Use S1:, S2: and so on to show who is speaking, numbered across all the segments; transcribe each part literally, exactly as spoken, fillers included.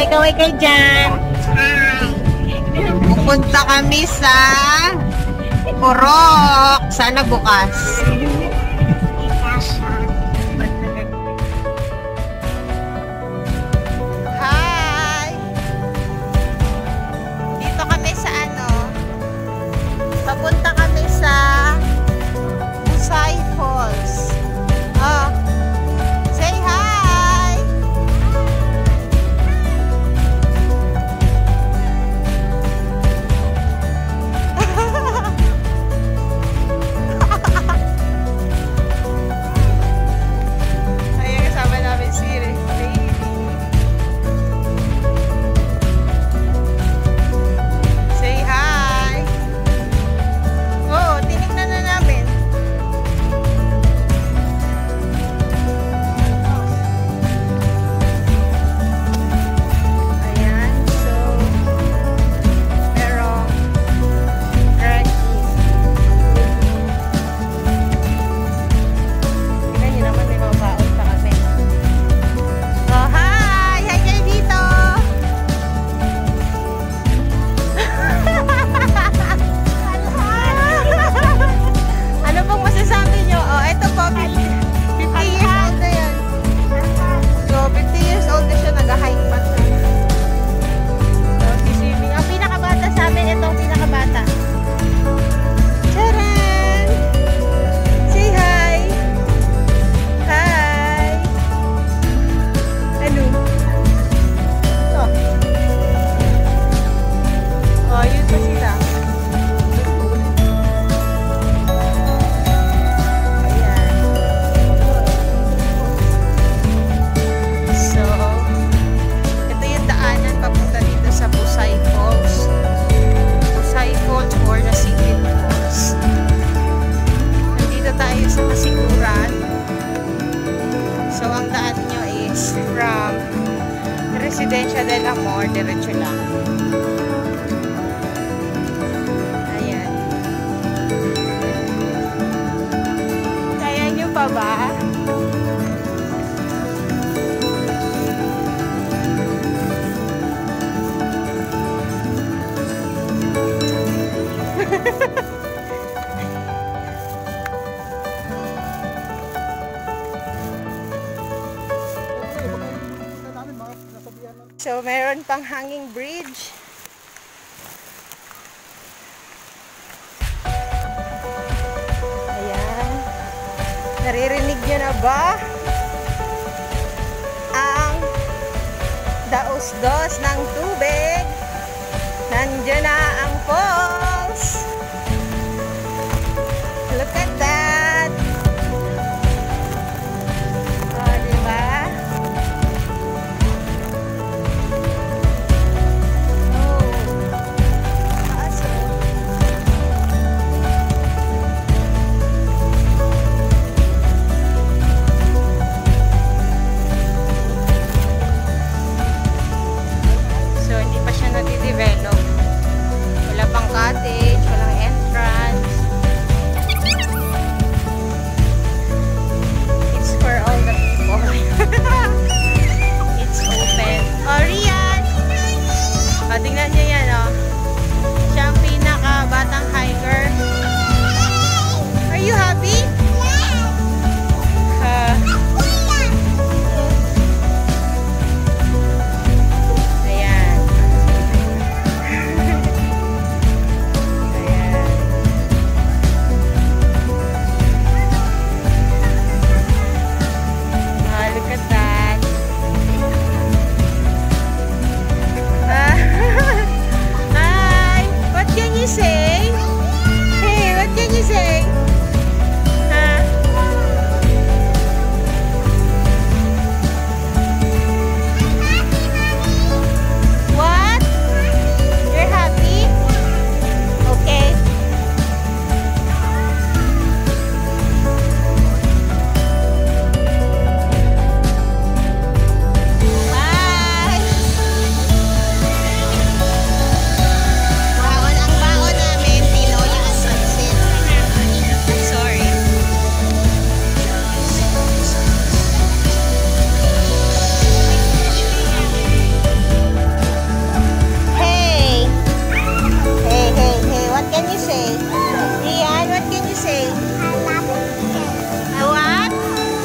S1: Kaway-kaway kayo dyan. Pupunta kami sa Purok. Sana bukas. Hi! Dito kami sa ano? Papunta kami sa Busay Falls. Oh. Say hi! Ayan, kasama namin si Baby. Say hi! Oo, tinignan na namin. Ayan, so merong trekking. Tingnan nyo naman, may mga baon pa kami. Oh, hi! Hi kayo dito! Ano pong masasabi nyo? Oh, eto po, fifty years old na yan. So, fifty years old na siya, nag-hike pa siya. So, si swimming. Ang pinakabata sa amin, ito ang pinakabata. Charan! Say hi! Hi! Ano? Oh. Oh, yun pa sila. Ayan. So, ito yung daanan papunta dito sa Busay Falls. Busay Falls or Nasigid Falls. Nandito tayo sa Kasiguran. So, ang daan nyo is from Residencia del Amor, diretso lang. Ayan. Kaya nyo pa ba? So, meron pang hanging bridge. Ayan. Naririnig nyo na ba ang daos-dos ng tubig? Nandiyan na ang falls. Look at that. Oh, diba? Oh, awesome. So, hindi pa siya nadidevelop. Wala pang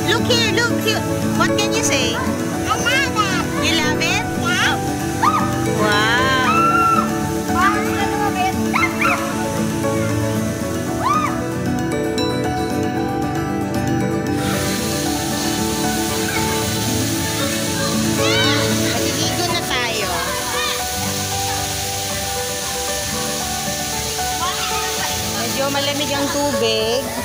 S1: Look here, look here. What can you say?
S2: I love it.
S1: You love it?
S2: Yeah.
S1: Wow.
S2: Wow, I love it.
S1: Maliligo na tayo. Medyo malamig ang tubig.